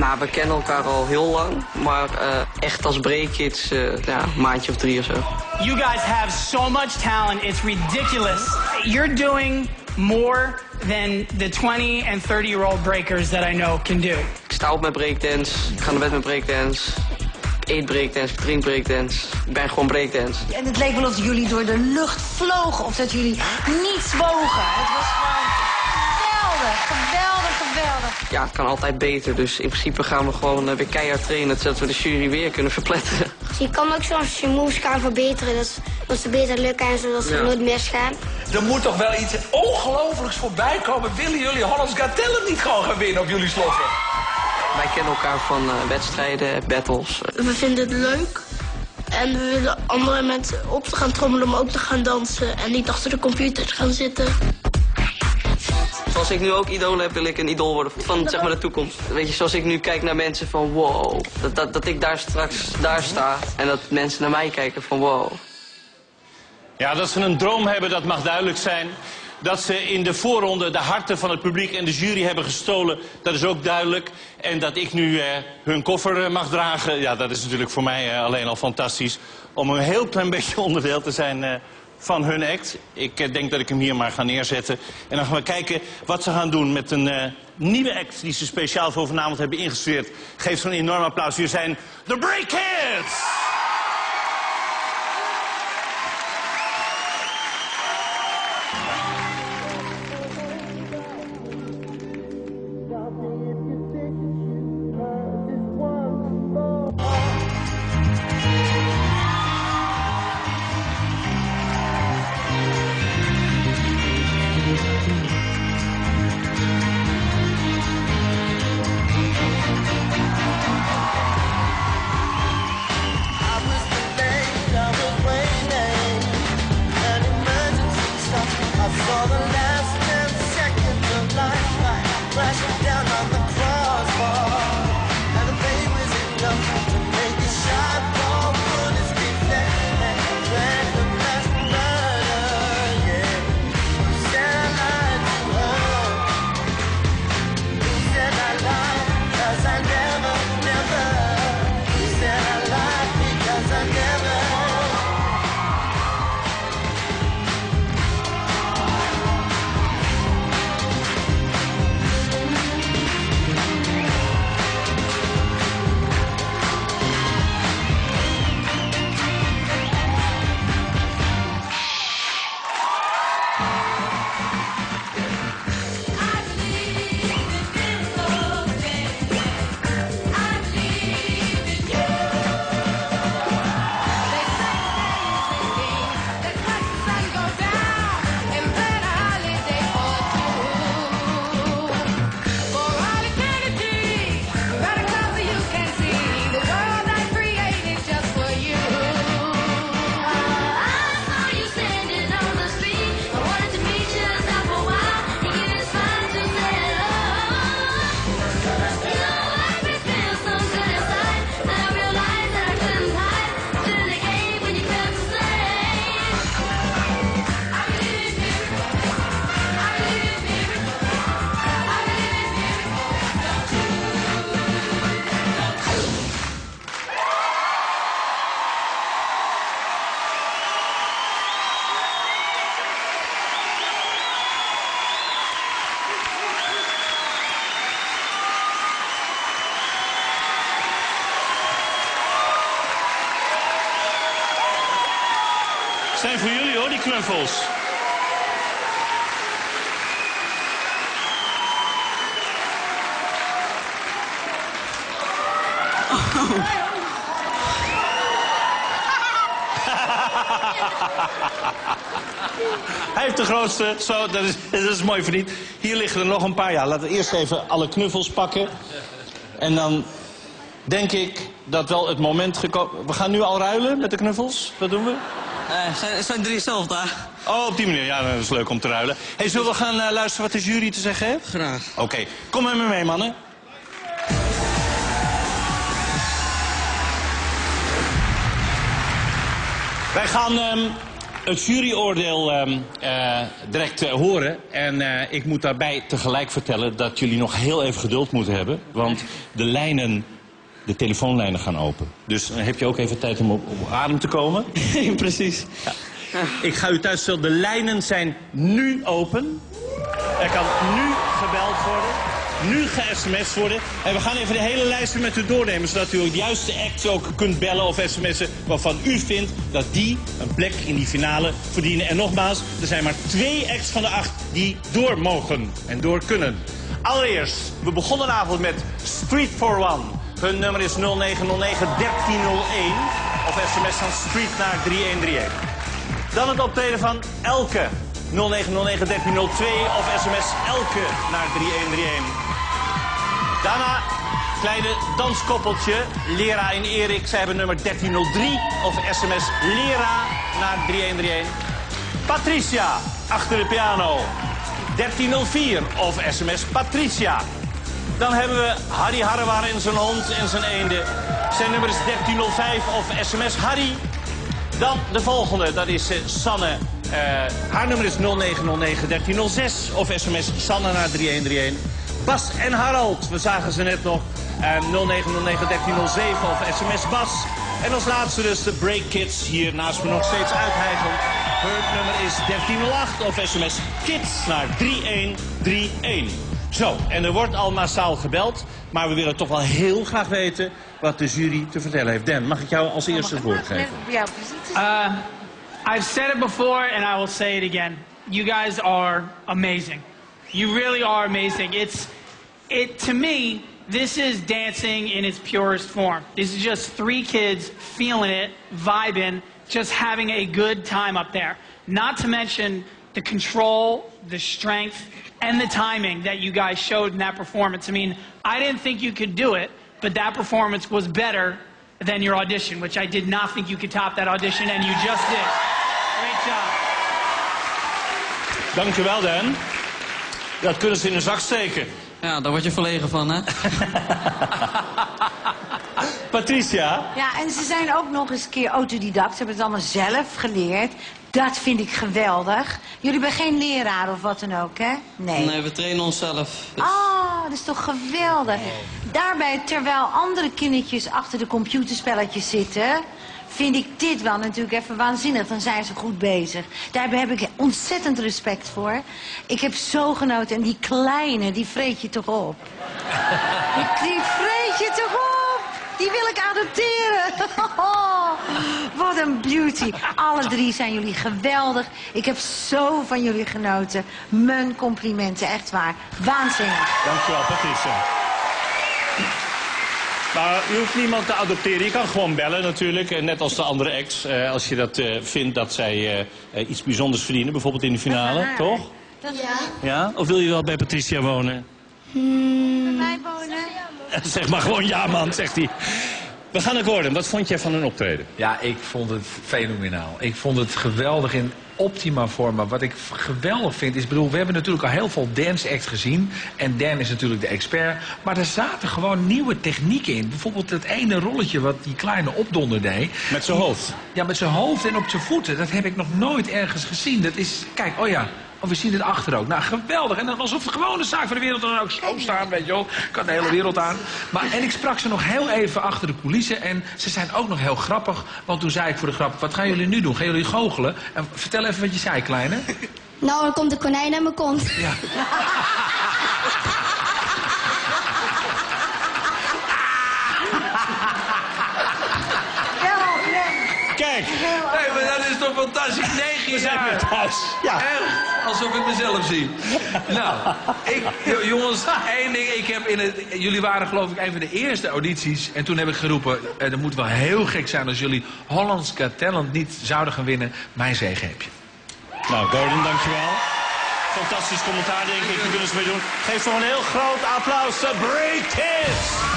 Nou, we kennen elkaar al heel lang, maar echt als Breakkids ja, een maandje of 3 of zo. You guys have so much talent, it's ridiculous. You're doing more than the 20 and 30-year-old breakers that I know can do. Ik sta op met breakdance, ik ga naar bed met breakdance. Ik eet breakdance, ik drink breakdance. Ik ben gewoon breakdance. En het leek wel of jullie door de lucht vlogen of dat jullie niets wogen. Het was gewoon geweldig, geweldig, geweldig. Ja, het kan altijd beter, dus in principe gaan we gewoon weer keihard trainen, zodat we de jury weer kunnen verpletteren. Dus je kan ook soms je moves gaan verbeteren, dat ze beter lukken en zodat ze nooit misgaan. Er moet toch wel iets ongelooflijks voorbij komen. Willen jullie Holland's Got Talent niet gewoon gaan winnen op jullie sloffen? Wij kennen elkaar van wedstrijden, battles. We vinden het leuk. En we willen andere mensen op te gaan trommelen om ook te gaan dansen. En niet achter de computer te gaan zitten. Zoals ik nu ook idolen heb, wil ik een idool worden van zeg maar, de toekomst. Weet je, zoals ik nu kijk naar mensen van wow. Dat ik daar straks sta en dat mensen naar mij kijken van wow. Ja, dat ze een droom hebben, dat mag duidelijk zijn. Dat ze in de voorronde de harten van het publiek en de jury hebben gestolen, dat is ook duidelijk. En dat ik nu hun koffer mag dragen, ja, dat is natuurlijk voor mij alleen al fantastisch. Om een heel klein beetje onderdeel te zijn van hun act. Ik denk dat ik hem hier maar ga neerzetten. En dan gaan we kijken wat ze gaan doen met een nieuwe act die ze speciaal voor vanavond hebben ingestudeerd. Geef ze een enorm applaus. Hier zijn de Breakkids! Zijn voor jullie hoor, die knuffels. Hij heeft de grootste, zo, dat is mooi verdiend. Hier liggen er nog een paar. Ja, laten we eerst even alle knuffels pakken. En dan denk ik dat wel het moment gekomen... We gaan nu al ruilen met de knuffels. Wat doen we? Het zijn 3 zelf daar. Oh, op die manier. Ja, dat is leuk om te ruilen. Hey, zullen we gaan luisteren wat de jury te zeggen heeft? Graag. Oké, kom met me mee, mannen. Wij gaan het juryoordeel direct horen. En ik moet daarbij tegelijk vertellen dat jullie nog heel even geduld moeten hebben. Want de telefoonlijnen gaan open. Dus dan heb je ook even tijd om op adem te komen. Precies. Ja. Ik ga u thuis vertellen, de lijnen zijn nu open. Er kan nu gebeld worden. Nu ge-sms'd worden. En we gaan even de hele lijst met u doornemen, zodat u ook de juiste acts ook kunt bellen of sms'en waarvan u vindt dat die een plek in die finale verdienen. En nogmaals, er zijn maar 2 acts van de 8 die door mogen en door kunnen. Allereerst, we begonnen vanavond met Street for One. Hun nummer is 0909-1301 of sms van Street naar 3131. Dan het optreden van Elke. 0909-1302 of sms Elke naar 3131. Daarna kleine danskoppeltje, Lera en Erik. Zij hebben nummer 1303 of sms Lera naar 3131. Patricia, achter de piano. 1304 of sms Patricia. Dan hebben we Harry Harrewar en zijn hond en zijn eenden. Zijn nummer is 1305 of sms Harry. Dan de volgende, dat is Sanne. Haar nummer is 0909-1306 of sms Sanne naar 3131. Bas en Harald, we zagen ze net nog. 0909-1307 of sms Bas. En als laatste dus de Break Kids, hier naast me nog steeds uithijgend. Hun nummer is 1308 of sms Kids naar 3131. Zo, en er wordt al massaal gebeld, maar we willen toch wel heel graag weten wat de jury te vertellen heeft. Dan, mag ik jou als eerste het woord geven? I've said it before and I will say it again. You guys are amazing. You really are amazing. To me, this is dancing in its purest form. This is just 3 kids feeling it, vibing, just having a good time up there. Not to mention the control, the strength, and the timing that you guys showed in that performance. I mean, I didn't think you could do it, but that performance was better than your audition, which I did not think you could top that audition, and you just did. Great job. Dankjewel, Dan. Dat kunnen ze in een zak steken. Ja, daar word je verlegen van, hè? Patricia? Ja, en ze zijn ook nog eens een keer autodidact. Ze hebben het allemaal zelf geleerd. Dat vind ik geweldig. Jullie hebben geen leraar of wat dan ook, hè? Nee. Nee, we trainen onszelf. Dus... Oh, dat is toch geweldig. Daarbij, terwijl andere kindertjes achter de computerspelletjes zitten... vind ik dit wel natuurlijk even waanzinnig. Dan zijn ze goed bezig. Daarbij heb ik ontzettend respect voor. Ik heb zo genoten. En die kleine, die vreet je toch op. Die vreet je toch op. Die wil ik adopteren. Wat een beauty. Alle 3 zijn jullie geweldig. Ik heb zo van jullie genoten. Mijn complimenten, echt waar. Waanzinnig. Dankjewel, Patricia. Nou, u hoeft niemand te adopteren. Je kan gewoon bellen natuurlijk. Net als de andere ex. Als je dat vindt dat zij iets bijzonders verdienen. Bijvoorbeeld in de finale, toch? Ja. Ja? Of wil je wel bij Patricia wonen? Bij mij wonen? Zeg maar gewoon ja, man, zegt hij. We gaan naar Gordon. Wat vond jij van hun optreden? Ja, ik vond het fenomenaal. Ik vond het geweldig in optima vorm. Maar wat ik geweldig vind is, we hebben natuurlijk al heel veel dance acts gezien. En Dan is natuurlijk de expert. Maar er zaten gewoon nieuwe technieken in. Bijvoorbeeld het ene rolletje wat die kleine opdonder deed. Met zijn hoofd? Ja, met zijn hoofd en op zijn voeten. Dat heb ik nog nooit ergens gezien. Dat is, kijk, oh ja. Oh, we zien het achter ook. Nou, geweldig. En dan alsof de gewone zaak van de wereld dan ook zo staan, weet je wel. Kan de hele wereld aan. En ik sprak ze nog heel even achter de coulissen. En ze zijn ook nog heel grappig. Want toen zei ik voor de grap, wat gaan jullie nu doen? Gaan jullie goochelen? En vertel even wat je zei, kleine. Nou, dan komt de konijn aan mijn kont. Ja. Kijk. Nee, maar dat is toch fantastisch. 9 jaar. Thuis. Ja. Echt, alsof ik mezelf zie. Nou, jongens, één ding. Jullie waren geloof ik een van de eerste audities. En toen heb ik geroepen, het moet wel heel gek zijn als jullie Holland's Got Talent niet zouden gaan winnen. Mijn zegen heb je. Nou, Gordon, dankjewel. Fantastisch commentaar, denk ik. We kunnen ze mee doen. Geef toch een heel groot applaus. Break Kids!